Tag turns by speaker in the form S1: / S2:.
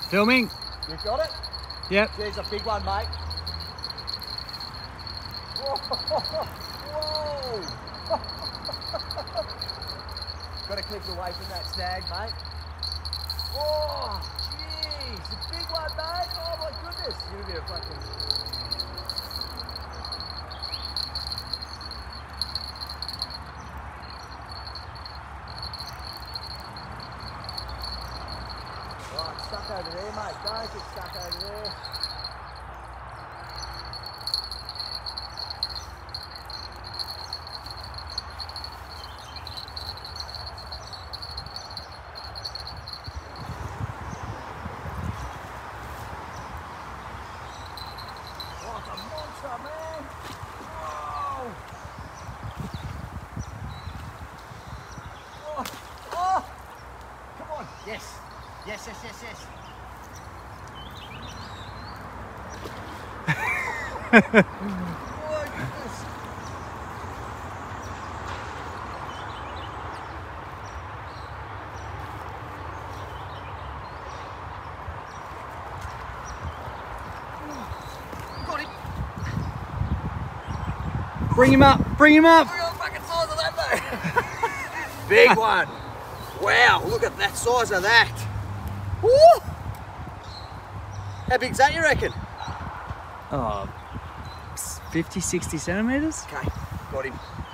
S1: Filming.
S2: You got it?
S1: Yep.
S2: There's a big one, mate. Whoa! Got to keep away from that snag, mate. Oh, jeez, a big one, mate. Oh my goodness. You're gonna be a fucking. Right, stuck over there, mate. Don't get stuck over there. Oh, it's a monster, man. Whoa. Oh, oh. Come on. Yes. Yes, yes, yes, yes. Oh, my goodness. Got him.
S1: Bring him up. Bring him up.
S2: Look at the fucking size of that, mate. Big one. Wow, look at that size of that. Woo! How big's that, you reckon?
S1: Oh, 50, 60 centimeters.
S2: Okay, got him.